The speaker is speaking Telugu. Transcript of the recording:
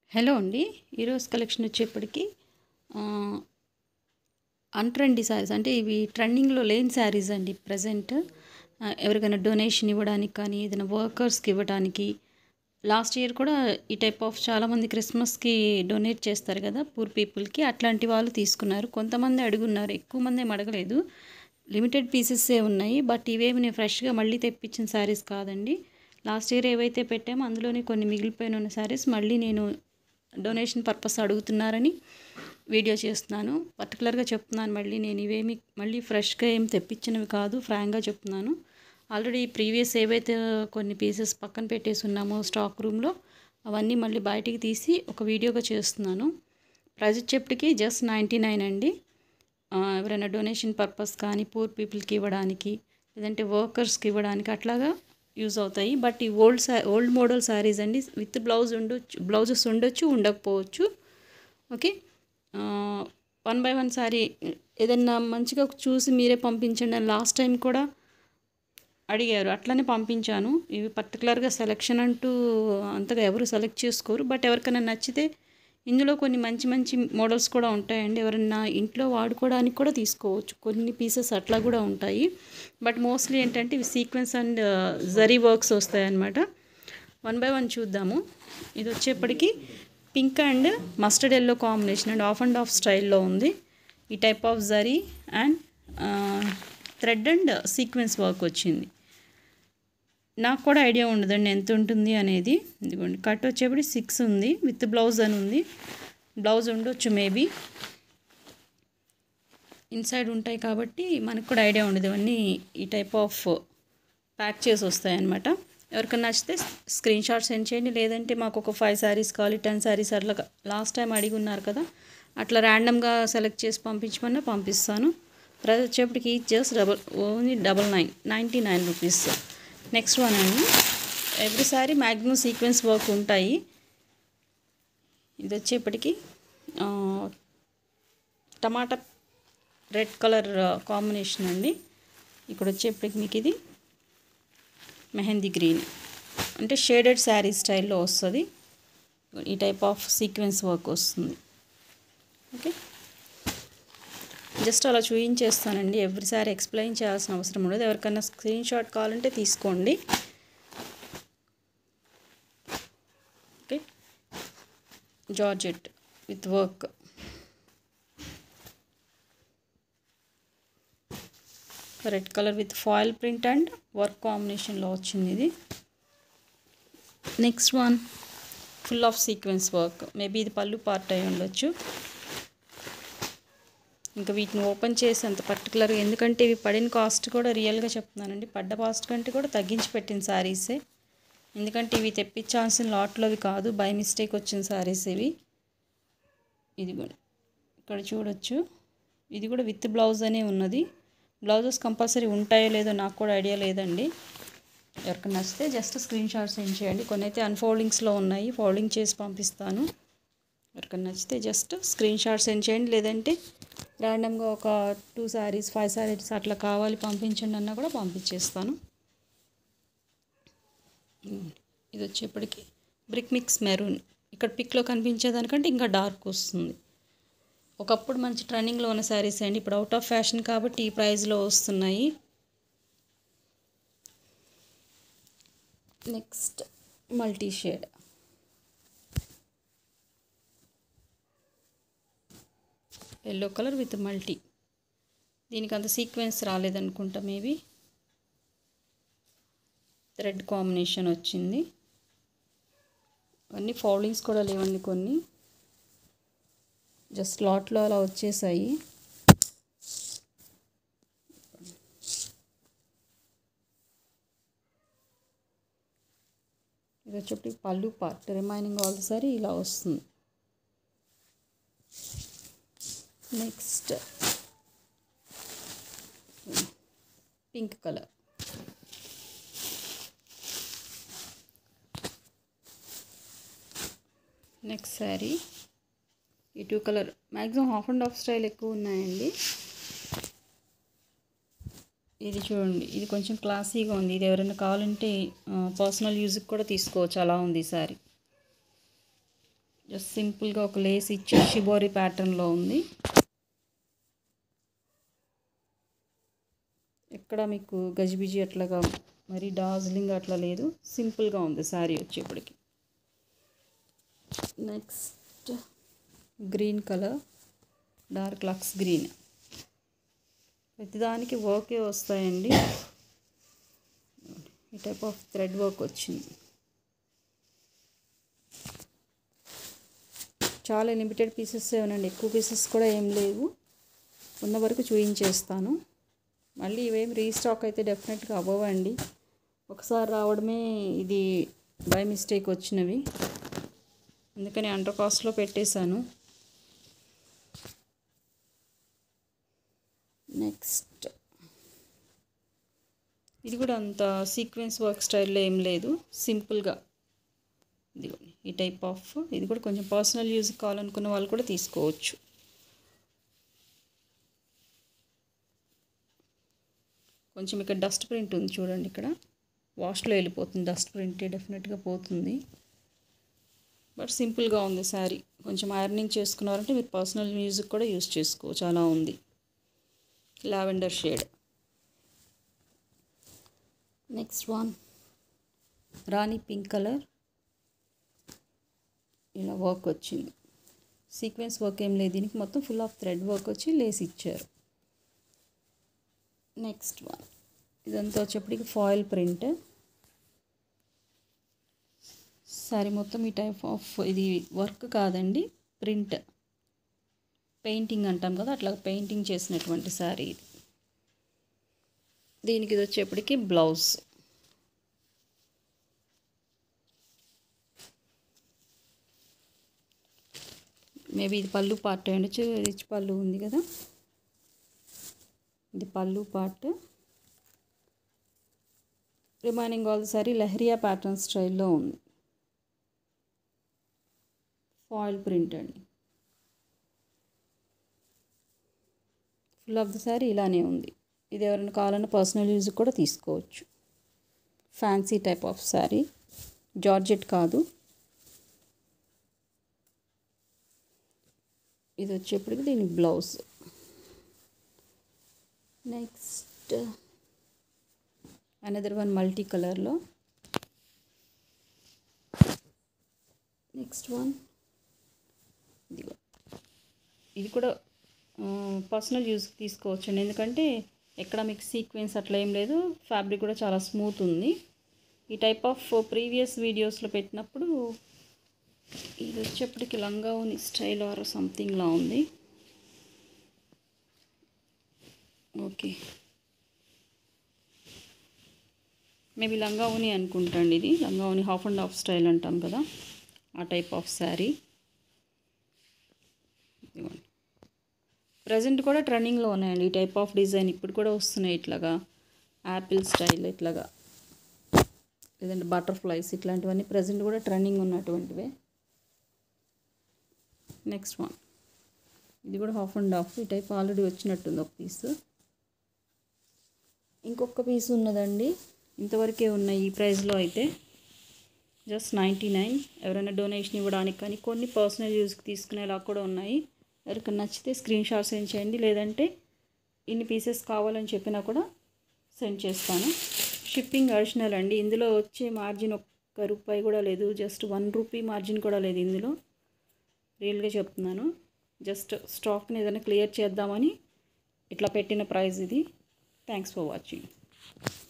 హలో అండి. ఈరోజు కలెక్షన్ వచ్చేప్పటికి అన్‌ట్రెండీ శారీస్ అంటే ఇవి ట్రెండింగ్‌లో లేని శారీస్ అండి ప్రెజెంట్. ఎవరికైనా డొనేషన్ ఇవ్వడానికి కానీ, ఏదైనా వర్కర్స్‌కి ఇవ్వడానికి. లాస్ట్ ఇయర్ కూడా ఈ టైప్ ఆఫ్ చాలామంది క్రిస్మస్‌కి డొనేట్ చేస్తారు కదా! పూర్ పీపుల్‌కి. అట్లాంటి వాళ్ళు తీసుకున్నారు. కొంతమంది అడుగున్నారు. ఎక్కువ మంది ఏమి అడగలేదు. లిమిటెడ్ పీసెసే ఉన్నాయి. బట్ ఇవేమి నేను ఫ్రెష్‌గా మళ్ళీ తెప్పించిన శారీస్ కాదండి. లాస్ట్ ఇయర్ ఏవైతే పెట్టామో అందులోనే కొన్ని మిగిలిపోయిన ఉన్న శారీస్ మళ్ళీ నేను డొనేషన్ పర్పస్ అడుగుతున్నారని వీడియో చేస్తున్నాను. పర్టికులర్గా చెప్తున్నాను, మళ్ళీ నేను ఇవేమి మళ్ళీ ఫ్రెష్గా ఏం తెప్పించినవి కాదు, ఫ్రాంక్గా చెప్తున్నాను. ఆల్రెడీ ప్రీవియస్ ఏవైతే కొన్ని పీసెస్ పక్కన పెట్టేసి ఉన్నామో స్టాక్ రూమ్లో, అవన్నీ మళ్ళీ బయటికి తీసి ఒక వీడియోగా చేస్తున్నాను. ప్రైస్ వచ్చేప్పటికి జస్ట్ 99 అండి. ఎవరైనా డొనేషన్ పర్పస్ కానీ, పూర్ పీపుల్కి ఇవ్వడానికి, లేదంటే వర్కర్స్కి ఇవ్వడానికి అట్లాగా యూజ్ అవుతాయి. బట్ ఈ ఓల్డ్ మోడల్ శారీస్ అండి. విత్ బ్లౌజెస్ ఉండొచ్చు, ఉండకపోవచ్చు. ఓకే. 1 బై 1 శారీ ఏదన్నా మంచిగా చూసి మీరే పంపించండి అని లాస్ట్ టైం కూడా అడిగారు. అట్లనే పంపించాను. ఇవి పర్టికులర్గా సెలెక్షన్ అంటూ అంతగా ఎవరు సెలెక్ట్ చేసుకోరు. బట్ ఎవరికైనా నచ్చితే ఇందులో కొన్ని మంచి మంచి మోడల్స్ కూడా ఉంటాయండి. ఎవరైనా ఇంట్లో వాడుకోవడానికి కూడా తీసుకోవచ్చు. కొన్ని పీసెస్ అట్లా కూడా ఉంటాయి. బట్ మోస్ట్లీ ఏంటంటే ఇవి సీక్వెన్స్ అండ్ జరీ వర్క్స్ వస్తాయన్నమాట. 1 బై 1 చూద్దాము. ఇది వచ్చేప్పటికి pink and mustard yellow combination and off స్టైల్లో ఉంది. ఈ type of zari and thread and sequence work వచ్చింది. నాకు కూడా ఐడియా ఉండదండి ఎంత ఉంటుంది అనేది. ఇదిగోండి, కట్ వచ్చేప్పుడు 6 ఉంది, విత్ బ్లౌజ్ అని ఉంది. బ్లౌజ్ ఉండొచ్చు మేబీ, ఇన్సైడ్ ఉంటాయి కాబట్టి మనకు కూడా ఐడియా ఉండదు. ఇవన్నీ ఈ టైప్ ఆఫ్ ప్యాక్ చేసి వస్తాయన్నమాట. ఎవరికైనా నచ్చితే స్క్రీన్ షాట్ సెండ్ చేయండి. లేదంటే మాకు ఒక 5 శారీస్ కావాలి, 10 శారీస్ అట్లా లాస్ట్ టైం అడిగి ఉన్నారు కదా, అట్లా ర్యాండమ్గా సెలెక్ట్ చేసి పంపించమన్నా పంపిస్తాను. ప్రైస్ వచ్చేప్పటికి just only 99 rupees. Next one అండి. Every sari maximum sequence work ఉంటాయి. ఇది వచ్చేప్పటికి టమాటా రెడ్ కలర్ కాంబినేషన్ అండి. ఇక్కడ వచ్చేప్పటికి మీకు ఇది మెహందీ గ్రీన్ అంటే షేడెడ్ శారీ స్టైల్లో వస్తుంది. ఈ టైప్ ఆఫ్ సీక్వెన్స్ వర్క్ వస్తుంది. ఓకే, జస్ట్ అలా చూపించేస్తానండి. ఎవ్రీసారి ఎక్స్ప్లెయిన్ చేయాల్సిన అవసరం ఉండదు. ఎవరికైనా స్క్రీన్ షాట్ కావాలంటే తీసుకోండి. Okay, georgette with work, red colour with foil print and work కాంబినేషన్లో వచ్చింది ఇది. Next one full of sequence work. Maybe ఇది పళ్ళు పార్ట్ అయి ఉండొచ్చు. ఇంకా వీటిని ఓపెన్ చేసి అంత పర్టికులర్గా, ఎందుకంటే ఇవి పడిన కాస్ట్ కూడా రియల్గా చెప్తున్నానండి, పడ్డ కాస్ట్ కంటే కూడా తగ్గించి పెట్టిన శారీసే. ఎందుకంటే ఇవి తెప్పించాల్సిన లాట్లోవి కాదు, బై మిస్టేక్ వచ్చిన శారీస్ ఇవి. ఇది కూడా ఇక్కడ చూడొచ్చు. ఇది కూడా విత్ బ్లౌజ్ అనే ఉన్నది. బ్లౌజెస్ కంపల్సరీ ఉంటాయో లేదో నాకు కూడా ఐడియా లేదండి. ఎవరికి నచ్చితే జస్ట్ స్క్రీన్ షాట్ సెండ్ చేయండి. కొన్ని అయితే అన్ఫోల్డింగ్స్లో ఉన్నాయి, ఫోల్డింగ్ చేసి పంపిస్తాను. ఎవరికైనా నచ్చితే జస్ట్ స్క్రీన్ షాట్ సెండ్ చేయండి. లేదంటే ర్యాండమ్గా ఒక 2 శారీస్ 5 శారీస్ అట్లా కావాలి పంపించండి అన్నా కూడా పంపించేస్తాను. ఇది వచ్చేప్పటికి బ్రిక్ మిక్స్ మెరూన్. ఇక్కడ పిక్లో కనిపించేదానికంటే ఇంకా డార్క్ వస్తుంది. ఒకప్పుడు మంచి ట్రెండింగ్లో ఉన్న శారీస్ అండి. ఇప్పుడు అవుట్ ఆఫ్ ఫ్యాషన్ కాబట్టి ఈ ప్రైస్లో వస్తున్నాయి. Next multi shade, yellow colour with multi. దీనికి అంత సీక్వెన్స్ రాలేదనుకుంటా, మేబీ థ్రెడ్ కాంబినేషన్ వచ్చింది. అన్నీ ఫోల్డింగ్స్ కూడా లేవండి, కొన్ని జస్ట్ లాట్లో అలా వచ్చేసాయి. ఇది వచ్చేప్పటికి పళ్ళు పార్ట్, రిమైనింగ్ ఆల్ సారీ ఇలా వస్తుంది. Next pink colour, next sari ఈ 2 కలర్. మ్యాక్సిమం హాఫ్ స్టైల్ ఎక్కువ ఉన్నాయండి. ఇది చూడండి, ఇది కొంచెం క్లాసీగా ఉంది. ఇది ఎవరైనా కావాలంటే పర్సనల్ యూజ్కి కూడా తీసుకోవచ్చు, అలా ఉంది ఈ శారీ. జస్ట్ సింపుల్గా ఒక లేస్ ఇచ్చి షిబోరి ప్యాటర్న్లో ఉంది. ఎక్కడ మీకు గజిబిజి అట్లాగా మరి డార్జిలింగ్ అట్లా లేదు, సింపుల్గా ఉంది శారీ వచ్చేప్పటికి. Next green colour, dark lux green. ప్రతిదానికి వర్కే వస్తాయండి. ఈ టైప్ ఆఫ్ థ్రెడ్ వర్క్ వచ్చింది. చాలా లిమిటెడ్ పీసెస్ ఏమనండి, ఎక్కువ పీసెస్ కూడా ఏం లేవు. ఉన్న వరకు చూయించేస్తాను. మళ్ళీ ఇవేం రీస్టాక్ అయితే డెఫినెట్గా అవ్వవండి. ఒకసారి రావడమే ఇది బై మిస్టేక్ వచ్చినవి, అందుకని అండర్ కాస్ట్లో పెట్టేశాను. నెక్స్ట్ ఇది కూడా అంత సీక్వెన్స్ వర్క్ స్టైల్లో ఏం లేదు, సింపుల్గా ఇది ఈ టైప్ ఆఫ్. ఇది కూడా కొంచెం పర్సనల్ యూజ్ కావాలనుకున్న వాళ్ళు కూడా తీసుకోవచ్చు. కొంచెం ఇక్కడ డస్ట్ ప్రింట్ ఉంది చూడండి, ఇక్కడ వాష్లో వెళ్ళిపోతుంది డస్ట్ ప్రింట్, డెఫినెట్గా పోతుంది. బట్ సింపుల్గా ఉంది శారీ. కొంచెం ఐరనింగ్ చేసుకున్నారంటే మీరు పర్సనల్ యూజ్కి కూడా యూజ్ చేసుకోవచ్చు, అలా ఉంది. Lavender shade. Next one rani pink colour. ఇలా వర్క్ వచ్చింది, సీక్వెన్స్ వర్క్ ఏం లేదు దీనికి, మొత్తం ఫుల్ ఆఫ్ థ్రెడ్ వర్క్ వచ్చి లేస్ ఇచ్చారు. నెక్స్ట్ వన్ ఇదంతా వచ్చేప్పటికి ఫాయిల్ ప్రింట్. సారీ మొత్తం ఈ టైప్ ఆఫ్, ఇది వర్క్ కాదండి, ప్రింట్, పెయింటింగ్ అంటాం కదా అట్లా పెయింటింగ్ చేసినటువంటి శారీ ఇది. దీనికి ఇది వచ్చేప్పటికి బ్లౌజ్. మేబీ ఇది పళ్ళు పార్ట్ అయ్యొచ్చు, రిచ్ పళ్ళు ఉంది కదా, ఇది pallu part. Remaining all sari leheriya pattern స్టైల్లో ఉంది. ఫాయిల్ ప్రింట్ అండి. ఫుల్ ఆఫ్ ద శారీ ఇలానే ఉంది. ఇది ఎవరైనా కావాలన్నా పర్సనల్ యూజ్ కూడా తీసుకోవచ్చు. Fancy type of sari, georgette కాదు. ఇది వచ్చేప్పటికి దీని blouse. Next another one multi కలర్లో. నెక్స్ట్ వన్ ఇది కూడా పర్సనల్ యూజ్కి తీసుకోవచ్చండి, ఎందుకంటే ఎక్కడ మీకు సీక్వెన్స్ అట్లా ఏం లేదు, ఫ్యాబ్రిక్ కూడా చాలా స్మూత్ ఉంది. ఈ టైప్ ఆఫ్ ప్రీవియస్ వీడియోస్లో పెట్టినప్పుడు ఇది వచ్చేప్పటికి లంగావోని స్టైల్ ఆర్ సంథింగ్లా ఉంది. ఓకే, మేబీ లంగావోని అనుకుంటాండి. ఇది langa voni half and half style అంటాం కదా, ఆ టైప్ ఆఫ్ శారీ. ప్రజెంట్ కూడా ట్రెండింగ్లో ఉన్నాయండి ఈ టైప్ ఆఫ్ డిజైన్, ఇప్పుడు కూడా వస్తున్నాయి ఇట్లాగా యాపిల్ స్టైల్ ఇట్లాగా, లేదంటే బటర్ఫ్లైస్, ఇట్లాంటివన్నీ ప్రజెంట్ కూడా ట్రెండింగ్ ఉన్నటువంటివే. నెక్స్ట్ వన్ ఇది కూడా హాఫ్ అండ్ హాఫ్, ఈ టైప్ ఆల్రెడీ వచ్చినట్టుంది ఒక పీస్. ఇంకొక పీస్ ఉన్నదండి, ఇంతవరకే ఉన్నాయి ఈ ప్రైస్లో అయితే, జస్ట్ 99. ఎవరైనా డొనేషన్ ఇవ్వడానికి కానీ కొన్ని పర్సనల్ యూజ్కి తీసుకునేలా కూడా ఉన్నాయి. ఎవరికైనా నచ్చితే స్క్రీన్ షాట్ సెండ్ చేయండి, లేదంటే ఇన్ని పీసెస్ కావాలని చెప్పినా కూడా సెండ్ చేస్తాను. షిప్పింగ్ అడిషనల్ అండి. ఇందులో వచ్చే మార్జిన్ ఒక్క రూపాయి కూడా లేదు, జస్ట్ 1 రూపీ మార్జిన్ కూడా లేదు ఇందులో. రియల్గా చెప్తున్నాను, జస్ట్ స్టాక్ని ఏదైనా క్లియర్ చేద్దామని ఇట్లా పెట్టిన ప్రైస్ ఇది. Thanks for watching.